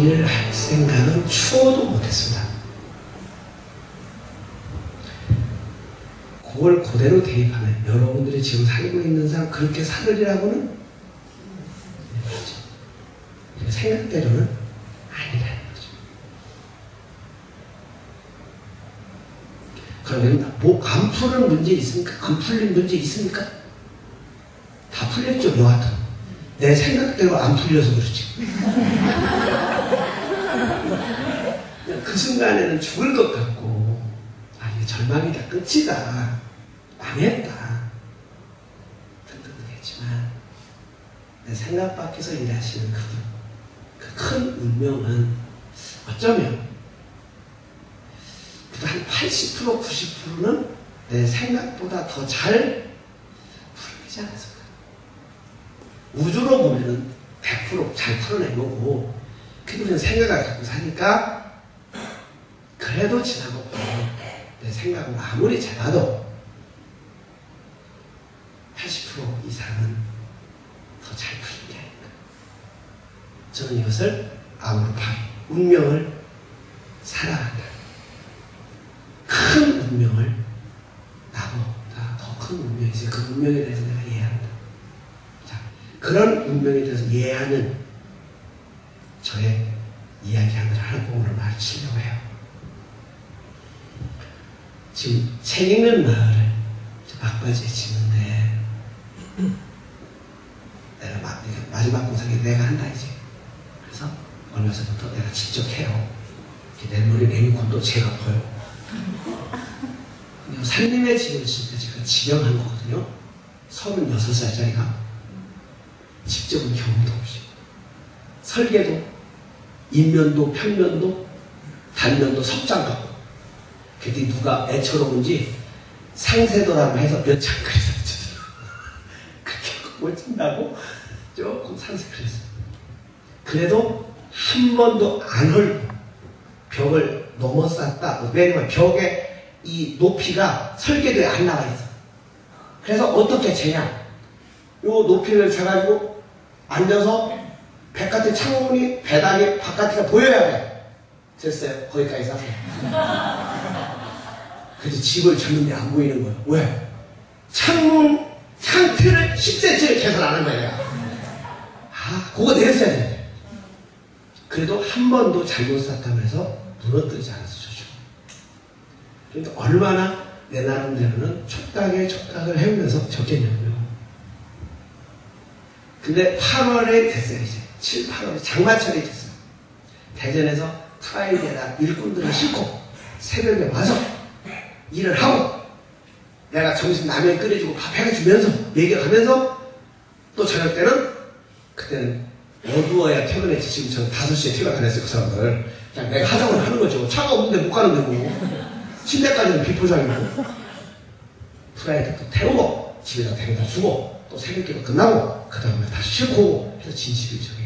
일을 할 생각은 추워도 못했습니다. 그걸 그대로 대입하면 여러분들이 지금 살고 있는 삶 그렇게 살으리라고는 생각대로는 아니라는 거죠. 그러면 뭐 안 푸는 문제 있습니까? 안 풀린 문제 있습니까? 다 풀렸죠. 여하튼 내 생각대로 안 풀려서 그렇지. 그 순간에는 죽을 것 같고 이게 절망이다, 끝이다, 망했다 등등등 했지만 내 생각 밖에서 일하시는 그 큰 운명은 어쩌면 한 80%, 90%는 내 생각보다 더 잘 풀리지 않았을까. 우주로 보면은 100% 잘 풀어낸 거고, 그래도 그냥 생각을 갖고 사니까, 그래도 지나고 보면 내 생각은 아무리 작아도 80% 이상은 더 잘 풀린 게 아닐까. 저는 이것을 아우르파이, 운명을 사랑한다. 큰 운명을 나보다 더 큰 운명이지. 그 운명에 대해서 내가 이해한다. 자, 그런 운명에 대해서 이해하는 저의 이야기 하나를 오늘 마치려고 해요. 지금 책 읽는 마을을 막바지에 짓는데 내가 마지막 공사기 내가 한다 이제. 그래서 얼마 전부터 내가 직접 해요. 내 머리 레인콘도 제가 보여. 산림의 집을 짓을 때 제가 지명한 거거든요. 36살짜리가 직접은 경험도 없이 설계도, 인면도, 평면도, 단면도 석장 갖고 그때 누가 애처로운지 상세도라고 해서 몇 장 그래서 그렇게 못 친다고 조금 상색을 했어요. 그래도 한 번도 안 헐고 벽을 넘어쌌다. 왜냐면 벽에 이 높이가 설계도에 안 나와 있어. 그래서 어떻게 재냐? 요 높이를 재가지고 앉아서 바깥에 창문이 배당이 바깥에가 보여야 돼. 됐어요. 거기까지 쌌어요. 그래서 집을 졌는데 안 보이는 거예요. 왜? 창문 창틀을 10cm를 계산 안 한 거야. 그거 내렸어야 돼. 그래도 한 번도 잘못 쌌다고 해서 무너뜨리지 않았어. 그러니까 얼마나 내 나름대로는 촉각에 촉각을 해오면서 적겠냐고요. 근데 8월에 됐어요. 이제 7, 8월에 장마철이 됐어요. 대전에서 프라이데나 일꾼들을 싣고 새벽에 와서 일을 하고 내가 점심 라면 끓여주고 밥 해주면서 얘기하면서 또 저녁 때는 그때는 어두워야 퇴근했지. 지금 저는 5시에 퇴근 안 했어요. 그 사람들 그냥 내가 하자고 하는 거죠. 차가 없는데 못 가는데 뭐 침대까지는 비포장이고 프라이드도 태우고 집에다 데려다 주고 또 새벽기도 끝나고 그 다음에 다시 싣고 오고 해서 진실이적이.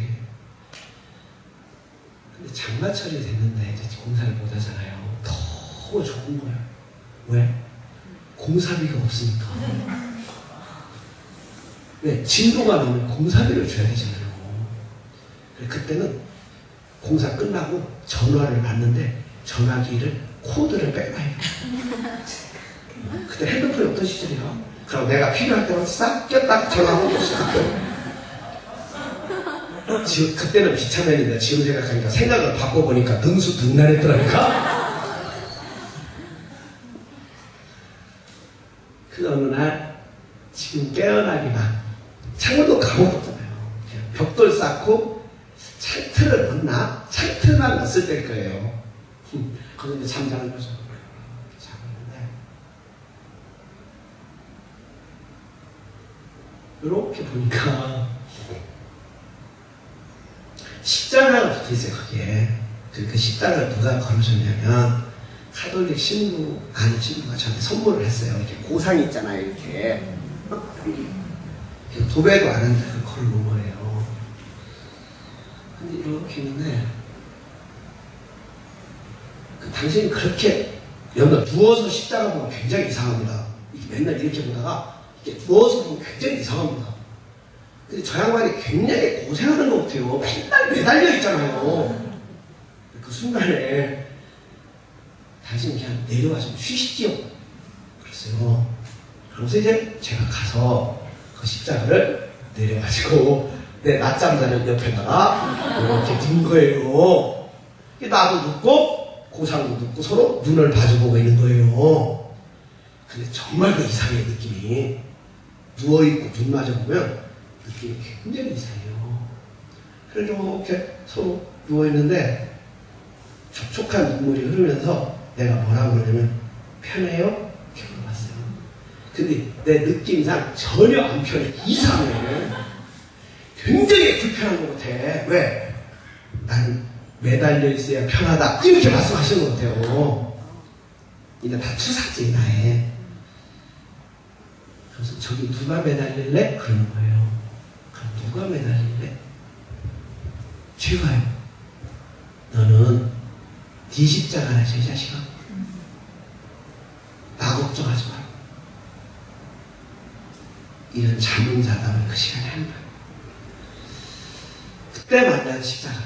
근데 장마철이 됐는데 이제 공사를 못 하잖아요. 더 좋은 거예요. 왜? 공사비가 없으니까. 왜? 진도가 나오면 공사비를 줘야 되잖아요. 그때는 공사 끝나고 전화를 받는데 전화기를 코드를 빼놔요. 그때 핸드폰이 없던 시절이야. 그럼 내가 필요할 때만 싹 꼈다 전화하고 싹 지금 그때는 비참했는데 지금 생각하니까 생각을 바꿔보니까 등수등란했더라니까. 그 어느 날 지금 깨어나기만 창문도 감옥 없잖아요. 벽돌 쌓고 창틀을 넣나? 창틀만 넣었을 때일 거예요. 거기서 이제 잠자는 거죠. 자고 있는데 이렇게 보니까 십자가가 붙어있어요. 거기에. 그 십자가를 누가 걸어줬냐면 카톨릭 신부 아는 친구가 저한테 선물을 했어요. 이렇게 고상이 있잖아요. 이렇게 도배도 안 하는데 그걸 걸어놓은 거예요. 근데 이렇게 있는데 당신이 그렇게 여기다 누워서 십자가 보면 굉장히 이상합니다. 맨날 이렇게 보다가 이렇게 누워서 보면 굉장히 이상합니다. 근데 저 양반이 굉장히 고생하는 것 같아요. 맨날 매달려 있잖아요. 그 순간에 당신 그냥 내려와 좀 쉬시지요. 그랬어요. 그러면서 이제 제가 가서 그 십자가를 내려가지고 내 낮잠 자는 옆에다가 이렇게 둔 거예요. 나도 눕고 고상도 눕고 서로 눈을 마주보고 있는 거예요. 근데 정말 그 이상의 느낌이 누워있고 눈 마주보면 느낌이 굉장히 이상해요. 그래서 이렇게 서로 누워있는데 촉촉한 눈물이 흐르면서 내가 뭐라고 그러냐면 편해요? 이렇게 물어봤어요. 근데 내 느낌상 전혀 안 편해. 이상해. 굉장히 불편한 것 같아. 왜? 나는 매달려 있어야 편하다. 이렇게 말씀하시는 것 같아요. 이제 다 투사지, 나의. 그래서 저기 누가 매달릴래? 그러는 거예요. 그럼 누가 매달릴래? 제가요. 너는 네 십자가라, 제 자식아. 나 걱정하지 마. 이런 자문자답을 그 시간에 하는 거예요. 그때 만난 십자가.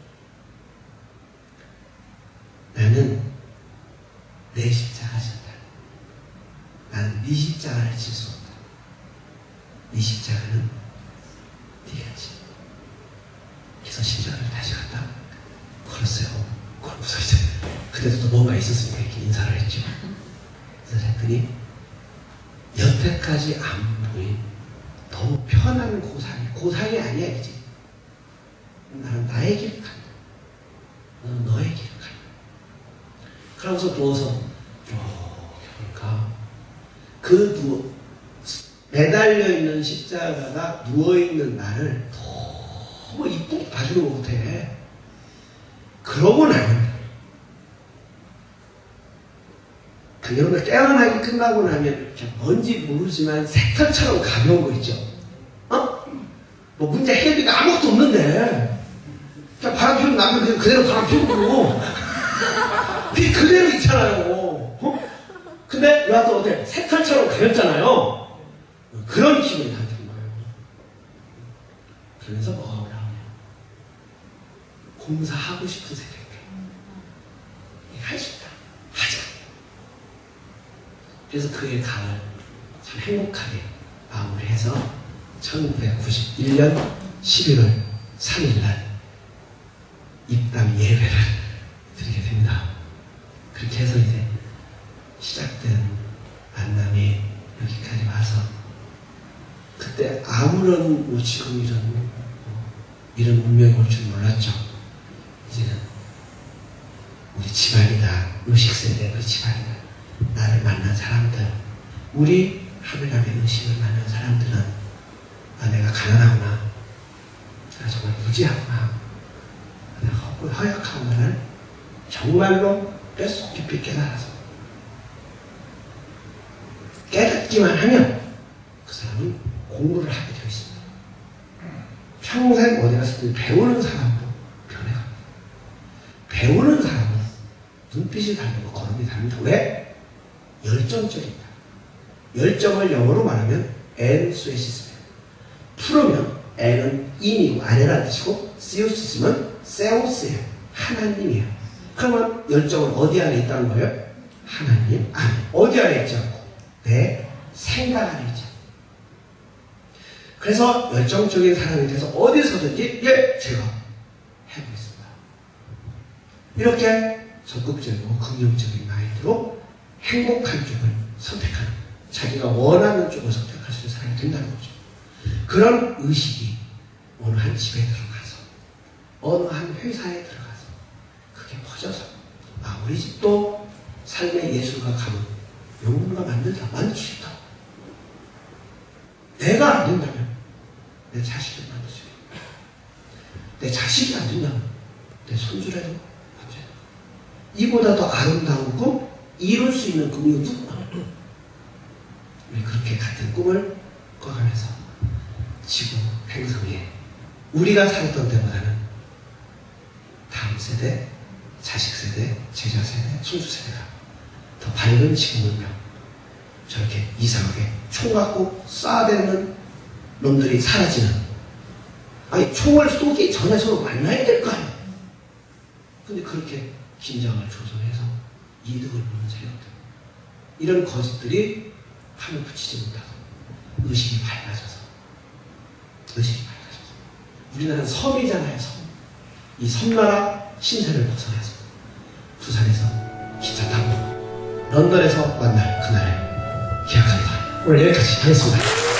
나는 내 십자가 졌다. 나는 네 십자가를 질 수 없다. 네 십자가는 네가 지. 그래서 십자가를 다시 갖다 걸었어요. 걸고서 이제 그때도 또 뭔가 있었으니까 이렇게 인사를 했죠. 그래서 했더니 여태까지 안 보인 너무 편한 고상이 아니야 이제. 나는 나의 길을 간다. 너는 너의 길을 간다. 그러면서 누워서 보니까 매달려 있는 십자가가 누워있는 나를 너무 이쁘게 봐주는 것 같아. 그러고 나면 여러분 깨어나기 끝나고 나면 뭔지 모르지만 새털처럼 가벼운 거 있죠. 뭐 문제 해결비가 아무것도 없는데 그냥 바람 피우고 나면 그냥 그대로 바람 피우고 그게 그대로 있잖아요. 근데 나도 어때? 새털처럼 가볍잖아요. 그런 기분이 나한테 든 거예요. 그러면서 뭐가 올라오냐. 공사하고 싶은 생각이 할 수 있다. 하자. 그래서 그의 가을 참 행복하게 마무리해서 1991년 11월 3일날 입당 예배를 드리게 됩니다. 그렇게 해서 이제 시작된 만남이 여기까지 와서 그때 아무런 뭐 지금 이런 운명이 올 줄 몰랐죠. 이제는 우리 집안이다. 의식세대 우리 집안이다. 나를 만난 사람들, 우리 하늘나라의 의식을 만난 사람들은 내가 가난하구나. 내가 정말 무지하구나. 내가 허약하구나를 정말로 뼛속 깊이 깨달아서 깨닫기만 하면 그 사람은 공부를 하게 되어 있습니다. 평생 어디 갔을 때 배우는 사람도 변해갑니다. 배우는 사람은 눈빛이 다르고 걸음이 다릅니다. 왜? 열정적입니다. 열정을 영어로 말하면 엔수에시스입니다. 풀으면 엔은 인이고 아내라는 뜻이고 시우시스는 세우스예요. 하나님이에요. 그러면 열정은 어디 안에 있다는 거예요? 하나님 안에. 어디 안에 있지 않고 내 생각 안에 있지 않고. 그래서 열정적인 사람이 돼서 어디서든지 제가 해보겠습니다. 이렇게 적극적이고 긍정적인 마인드로 행복한 쪽을 선택하는, 자기가 원하는 쪽을 선택할 수 있는 사람이 된다는 거죠. 그런 의식이 어느 한 집에 들어가서 어느 한 회사에 들어가서 그게 퍼져서 우리 집도 삶의 예술가 가면 영혼과 만들 수 있다. 내가 안 된다면 내 자식을 만들 수 있다. 내 자식이 안 된다면 내 손주라도 만들 수 있다. 이보다 더 아름다운 꿈, 이룰 수 있는 꿈이 누구나. 우리 그렇게 같은 꿈을 꿔가면서 지구 행성에 우리가 살았던 때보다는 다음 세대, 자식 세대, 제자 세대, 손주 세대가 더 밝은 지구 문명, 저렇게 이상하게 총 갖고 쏴대는 놈들이 사라지는, 총을 쏘기 전에 서로 만나야 될 거 아니에요. 근데 그렇게 긴장을 조성해서 이득을 보는 세력들. 이런 거짓들이 판을 붙이지 못하고 의식이 밝아져서 우리나라는 섬이잖아요. 섬. 이 섬나라 신세를 벗어나서 부산에서 기차 타고 런던에서 만날 그날을 기약합니다. 오늘 여기까지 하겠습니다.